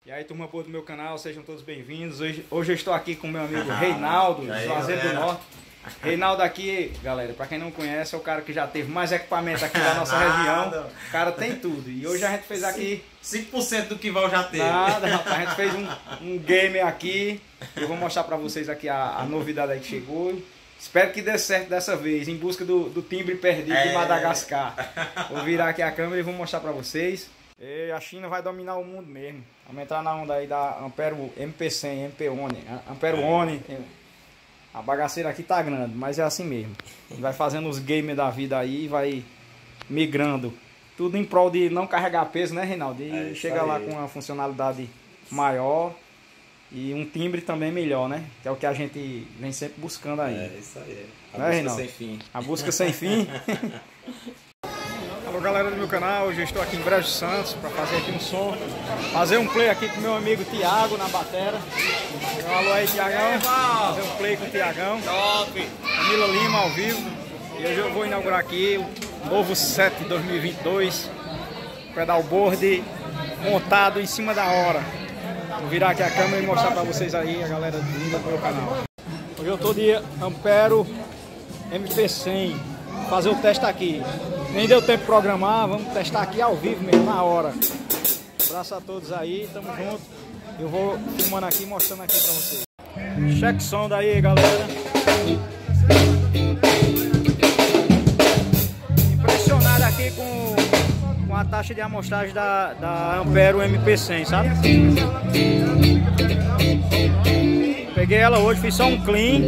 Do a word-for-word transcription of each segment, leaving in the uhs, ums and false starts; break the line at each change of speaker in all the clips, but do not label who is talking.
E aí, turma boa do meu canal, sejam todos bem-vindos. Hoje, hoje eu estou aqui com meu amigo Reinaldo, do Juazeiro do Norte. Reinaldo aqui, galera, pra quem não conhece, é o cara que já teve mais equipamento aqui na nossa região. O cara tem tudo. E hoje a gente fez aqui...
cinco por cento do que Val já teve.
Nada, rapaz. A gente fez um, um game aqui. Eu vou mostrar pra vocês aqui a, a novidade aí que chegou. Espero que dê certo dessa vez, em busca do, do timbre perdido é. de Madagascar. Vou virar aqui a câmera e vou mostrar pra vocês. E a China vai dominar o mundo mesmo. Vamos entrar na onda aí da Ampero M P cem, M P One, Ampero One. A bagaceira aqui tá grande, mas é assim mesmo. Vai fazendo os games da vida aí e vai migrando. Tudo em prol de não carregar peso, né, Reinaldo? E é chegar lá com uma funcionalidade maior e um timbre também melhor, né? Que é o que a gente vem sempre buscando aí.
É isso aí. A
né,
busca
Reinaldo?
sem fim.
A busca sem fim. Alô, galera do meu canal, hoje eu estou aqui em Brejo Santos para fazer aqui um som, fazer um play aqui com meu amigo Thiago na batera. Então, alô aí, Thiagão, fazer um play com o Thiagão.
Top!
Camila Lima ao vivo. E hoje eu vou inaugurar aqui o novo set dois mil e vinte e dois, pedalboard montado em cima da hora. Vou virar aqui a câmera e mostrar para vocês aí, a galera linda do meu canal. Hoje eu estou de Ampero M P cem, fazer o teste aqui. Nem deu tempo de programar, vamos testar aqui ao vivo mesmo, na hora. Abraço a todos aí, tamo junto. Eu vou filmando aqui, mostrando aqui pra vocês. Check som daí, galera. Impressionado aqui com, com a taxa de amostragem da, da Ampero M P cem, sabe? Peguei ela hoje, fiz só um clean.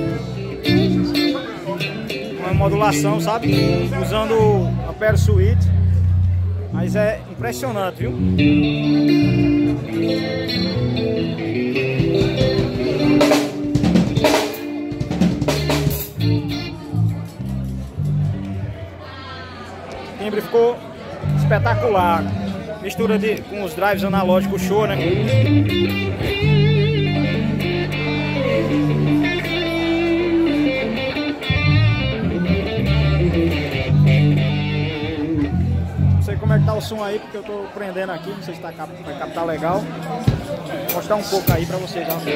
Uma modulação, sabe? Usando o Ampero Suite. Mas é impressionante, viu? O timbre ficou espetacular. Mistura de, com os drives analógicos show, né? Como é que tá o som aí, porque eu tô prendendo aqui, não sei se tá, vai captar legal. Vou mostrar um pouco aí pra vocês. Ó.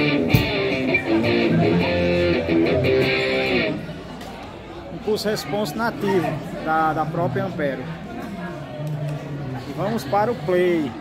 Impulso response nativo da, da própria Ampero. E vamos para o play.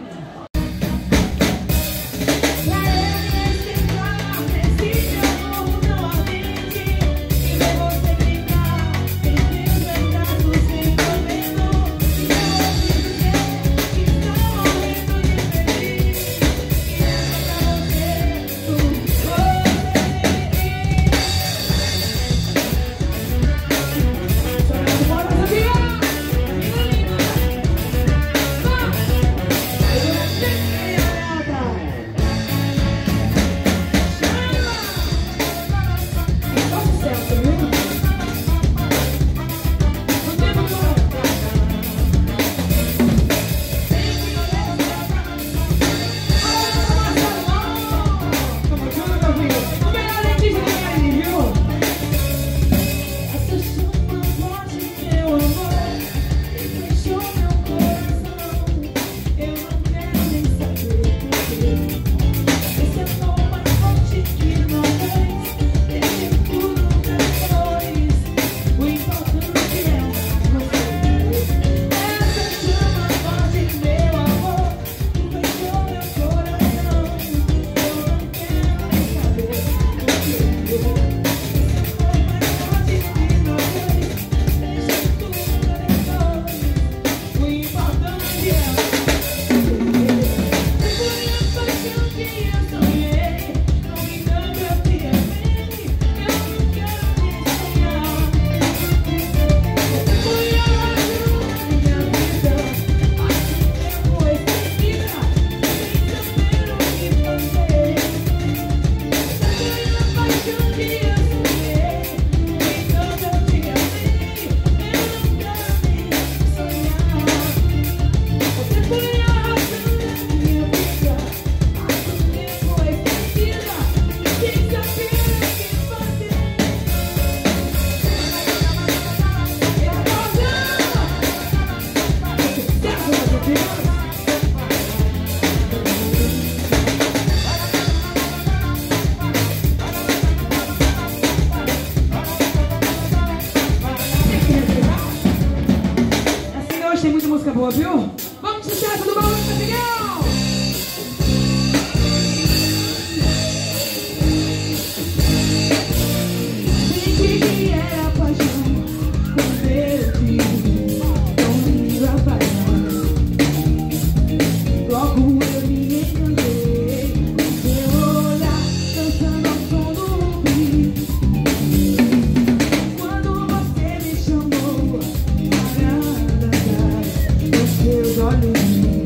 boa, viu? Vamos de sucesso do Baú de Miguel! Senti que era paixão quando eu te vi comigo a bailar. Logo eu me encantei com seu olhar, dançando ao som do beat. Quando você me chamou para dançar, os seus olhos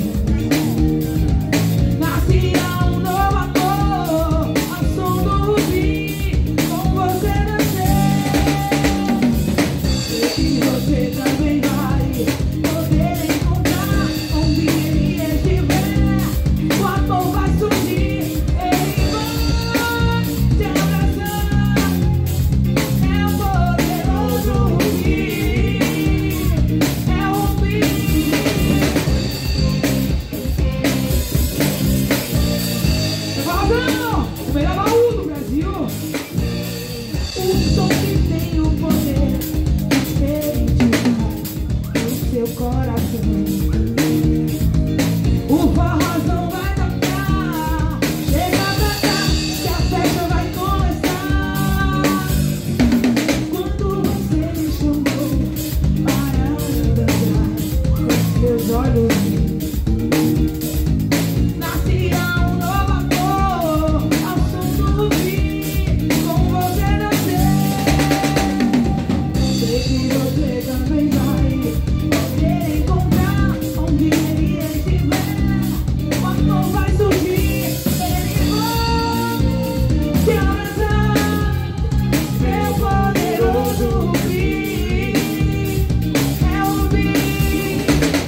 nascia um novo amor ao som do beat. Com você dancei, sei que você também vai poder encontrar onde ele estiver. O amor vai surgir, ele vai te abraçar. É o poderoso beat, é o beat. Fazão, o melhor baú do Brasil. O som que tem o poder de acreditar no seu coração. O forrozão vai tocar, chega pra cá, que a festa vai começar. Quando você me chamou para dançar, os seus olhos nascia um novo amor ao som do beat. Com você dancei, sei que você também vai poder encontrar onde ele estiver. O amor vai surgir, ele vai te abraçar. Meu poderoso beat, é o beat.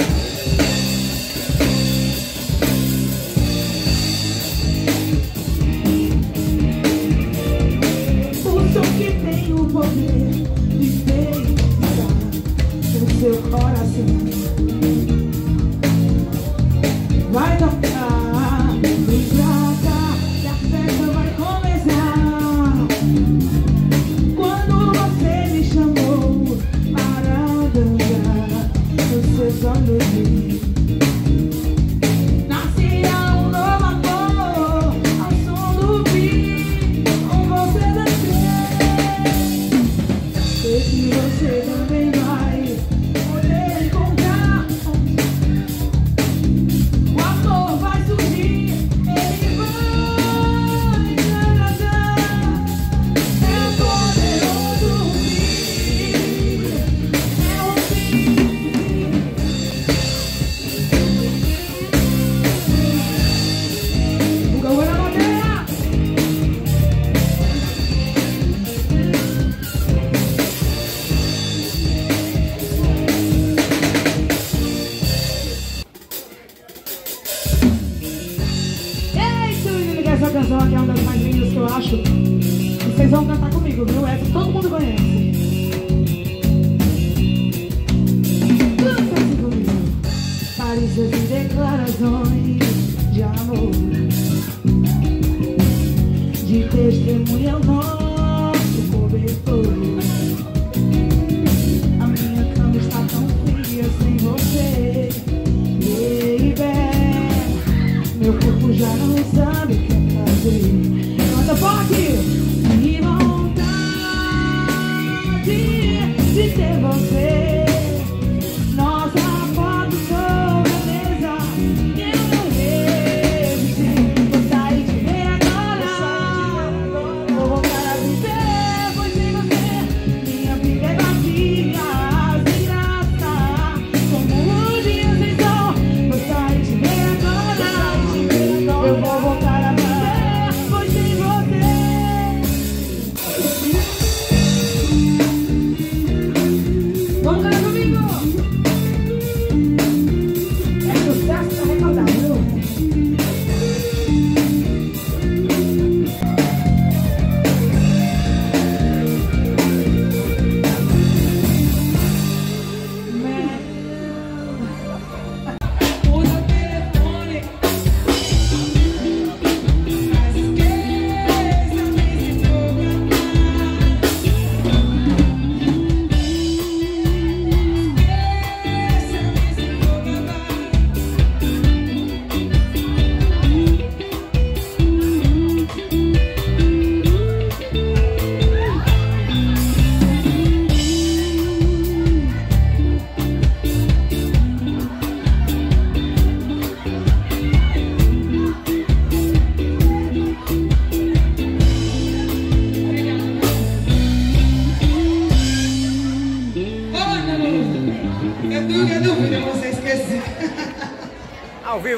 O som que tem o poder de penetrar no seu coração. Vai tocar, vem pra cá, que a festa vai começar. Quando você me chamou para dançar, os seus olhos vi, nascia um novo amor ao som do beat. Com você dancei, sei que você também vai poder encontrar. O amor vai surgir, ele vai te abraçar. É o poderoso beat, é o beat. O Gaúcho na bandeira. Eita, menino, que essa canção aqui é uma das mais lindas que eu acho. E vocês vão cantar comigo, viu? Essa todo mundo conhece. Canta assim comigo. Carícias e declarações de amor, de testemunha o nosso cobertor. A minha cama está tão fria sem você, baby. Meu corpo já não sabe o que é fazer. Canta forte! Que vontade de ter você. Nossa foto sobre a mesa, eu não resisti. Vou sair de ver agora. Vou voltar a viver, pois sem você minha vida é vazia, sem graça, como um dia sem sol. Vou sair de ver agora. Eu vou voltar a viver, pois sem você. Vamos cantar comigo! É sucesso pra recordar, viu? Usa o telefone.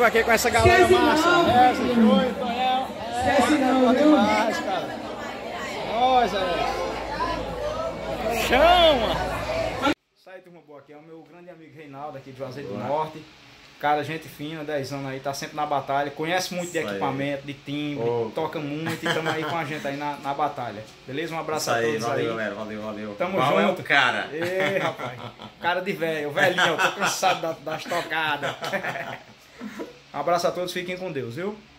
aqui com essa galera
Esquece
massa.
não.
É, esse Júnior, Tonhão.
Esquece não,
bom
viu?
demais, cara. Nós, é. Chama! Isso aí, turma boa, aqui é o meu grande amigo Reinaldo, aqui de Juazeiro do Norte. Cara, gente fina, dez anos aí, tá sempre na batalha, conhece muito de
Isso aí.
equipamento, de timbre,
Ô.
toca muito e tamo aí com a gente aí na, na batalha. Beleza? Um abraço
Isso
a
aí,
todos
valeu,
aí.
galera. Valeu, valeu.
Tamo
Qual é
junto.
o cara?
Ei, rapaz. Cara de velho, velhinho, eu tô cansado das, das tocadas. Um abraço a todos, fiquem com Deus, viu?